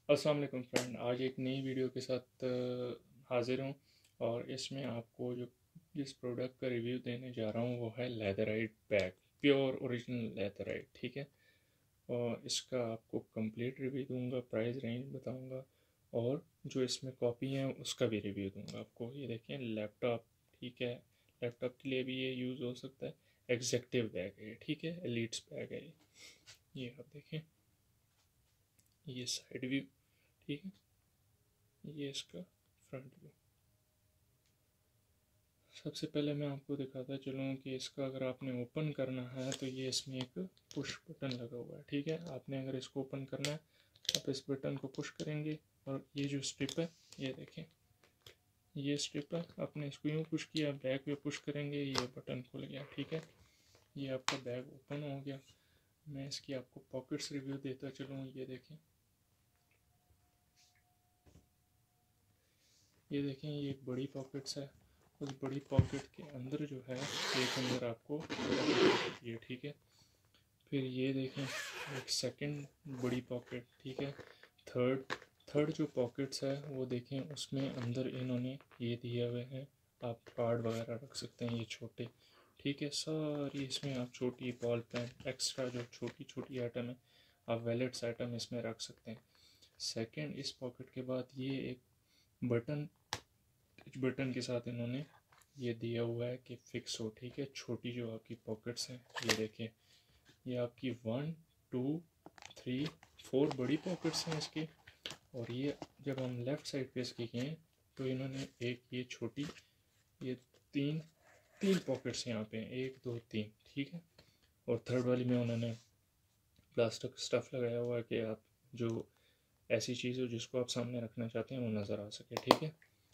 अस्सलाम वालेकुम फ्रेंड, आज एक नई वीडियो के साथ हाज़िर हूँ। और इसमें आपको जिस प्रोडक्ट का रिव्यू देने जा रहा हूँ वो है leatherite bag, pure original leatherite. ठीक है, और इसका आपको कंप्लीट रिव्यू दूंगा, प्राइस रेंज बताऊंगा, और जो इसमें कॉपी है उसका भी रिव्यू दूंगा आपको। ये देखें लैपटॉप, ठीक है, लैपटॉप के लिए भी ये यूज़ हो सकता है। एग्जेक्टिव बैग है, ठीक है, एलिट्स बैग है ये आप देखें, ये साइड व्यू, ठीक है, ये इसका फ्रंट व्यू। सबसे पहले मैं आपको दिखाता चलूँ कि इसका अगर आपने ओपन करना है तो ये इसमें एक पुश बटन लगा हुआ है। ठीक है, आपने अगर इसको ओपन करना है आप इस बटन को पुश करेंगे और ये जो स्ट्रिप है, ये देखें, ये स्ट्रिप है, आपने इसको यूँ पुश किया, बैक पे पुश करेंगे, ये बटन खुल गया। ठीक है, ये आपका बैग ओपन हो गया। मैं इसकी आपको पॉकेट्स रिव्यू देता चलूँ। ये देखें, ये देखें, ये एक बड़ी पॉकेट्स है। उस बड़ी पॉकेट के अंदर जो है, एक अंदर आपको ये, ठीक है। फिर ये देखें, एक सेकंड बड़ी पॉकेट, ठीक है। थर्ड जो पॉकेट्स है वो देखें, उसमें अंदर इन्होंने ये दिए हुए हैं, आप कार्ड वगैरह रख सकते हैं, ये छोटे, ठीक है। सारी इसमें आप छोटी बॉल पेन, एक्स्ट्रा जो छोटी छोटी आइटम है, आप वैलेट्स आइटम इसमें रख सकते हैं। सेकंड, इस पॉकेट के बाद ये एक बटन, बटन के साथ इन्होंने ये दिया हुआ है कि फिक्स हो, ठीक है। छोटी जो आपकी पॉकेट्स हैं, ये देखिए, ये आपकी 1 2 3 4 बड़ी पॉकेट्स हैं इसकी। और ये जब हम लेफ़्ट साइड पे इसकी किए तो इन्होंने एक ये छोटी, ये तीन तीन पॉकेट्स यहाँ पे, 1 2 3, ठीक है। और थर्ड वाली में उन्होंने प्लास्टिक स्टफ़ लगाया हुआ है कि आप जो ऐसी चीज़ हो जिसको आप सामने रखना चाहते हैं वो नज़र आ सके, ठीक है।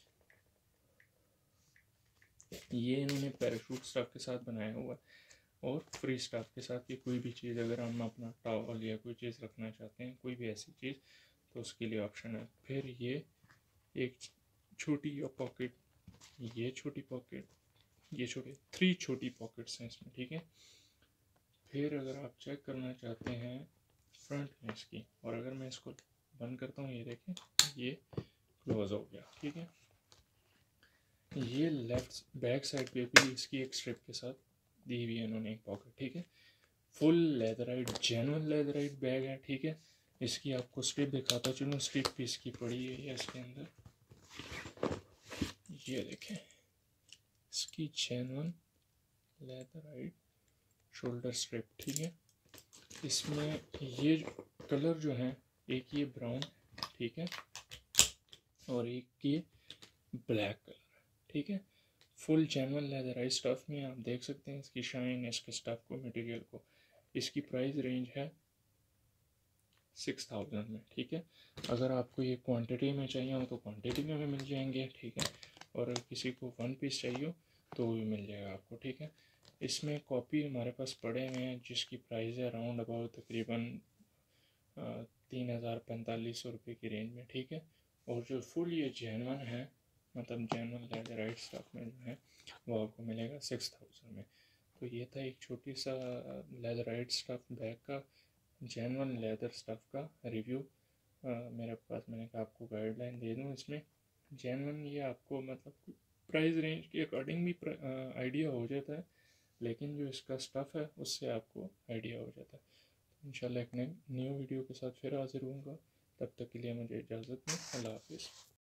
ये इन्होंने पैराशूट स्टफ़ के साथ बनाया हुआ है, और फ्री स्टफ़ के साथ कि कोई भी चीज़ अगर हम अपना टॉवल या कोई चीज़ रखना चाहते हैं, कोई भी ऐसी चीज़, तो उसके लिए ऑप्शन है। फिर ये एक छोटी पॉकेट, ये छोटी पॉकेट, ये छोटी, 3 छोटी पॉकेट्स हैं इसमें, ठीक है। फिर अगर आप चेक करना चाहते हैं फ्रंट में इसकी, और अगर मैं इसको बंद करता हूँ, ये देखें, ये क्लोज हो गया, ठीक है। ये लेफ्ट बैक साइड पे भी इसकी एक स्ट्रिप के साथ दी हुई है इन्होंने एक पॉकेट, ठीक है। Full leatherite, genuine leatherite bag है, ठीक है। इसकी आपको स्ट्रिप दिखाता चलूँ, स्ट्रिप भी इसकी पड़ी हुई है इसके अंदर, ये देखें, इसकी जेन्युइन लेदराइट शोल्डर स्ट्रिप, ठीक है। इसमें ये कलर जो है, एक ये ब्राउन, ठीक है, और एक ये ब्लैक कलर, ठीक है। फुल जेन्युइन लेदराइट स्टफ़ में आप देख सकते हैं इसकी शाइन, इसके स्टफ़ को, मटेरियल को। इसकी प्राइस रेंज है 6000 में, ठीक है। अगर आपको ये क्वांटिटी में चाहिए हो तो क्वांटिटी में भी मिल जाएंगे, ठीक है। और अगर किसी को 1 पीस चाहिए हो तो भी मिल जाएगा आपको, ठीक है। इसमें कॉपी हमारे पास पड़े हुए हैं जिसकी प्राइस है अराउंड अबाउट तकरीबन 3000-4500 रुपये की रेंज में, ठीक है। और जो फुल ये जेन्युइन है, मतलब जेन्युइन लेदराइट स्टफ़ में जो है, वो आपको मिलेगा 6000 में। तो ये था एक छोटी सा लेदराइट स्टफ़ बैग का, जेन्युइन लेदर स्टफ़ का रिव्यू मेरे पास। मैंने कहा आपको गाइडलाइन दे दूँ इसमें। जेन्युइन ये आपको मतलब प्राइस रेंज के अकॉर्डिंग भी आइडिया हो जाता है, लेकिन जो इसका स्टफ़ है उससे आपको आइडिया हो जाता है। इंशाल्लाह एक न्यू वीडियो के साथ फिर हाजिर होऊंगा, तब तक के लिए मुझे इजाज़त दें। अल्लाह हाफिज़।